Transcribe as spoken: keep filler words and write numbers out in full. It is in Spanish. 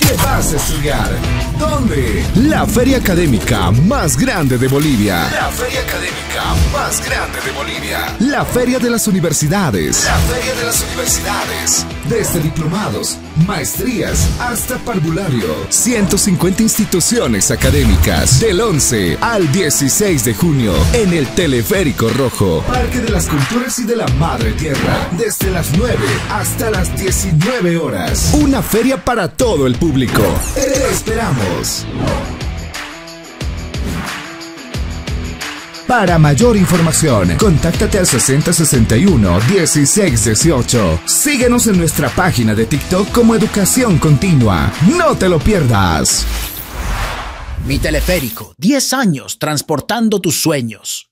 ¿Qué vas a estudiar? ¿Dónde? La feria académica más grande de Bolivia. La feria académica más grande de Bolivia. La feria de las universidades. La feria de las universidades. Desde diplomados, maestrías hasta parvulario. ciento cincuenta instituciones académicas. Del once al dieciséis de junio en el Teleférico Rojo. Parque de las Culturas y de la Madre Tierra. Desde las nueve hasta las diecinueve horas. Una feria para todo el público. Te esperamos. Para mayor información, contáctate al sesenta sesenta y uno dieciséis dieciocho. Síguenos en nuestra página de TikTok como Educación Continua. No te lo pierdas. Mi Teleférico, diez años transportando tus sueños.